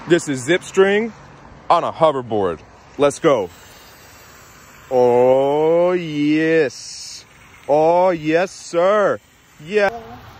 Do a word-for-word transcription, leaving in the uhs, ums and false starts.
This is ZipString on a hoverboard. Let's go. Oh, yes. Oh, yes, sir. Yeah.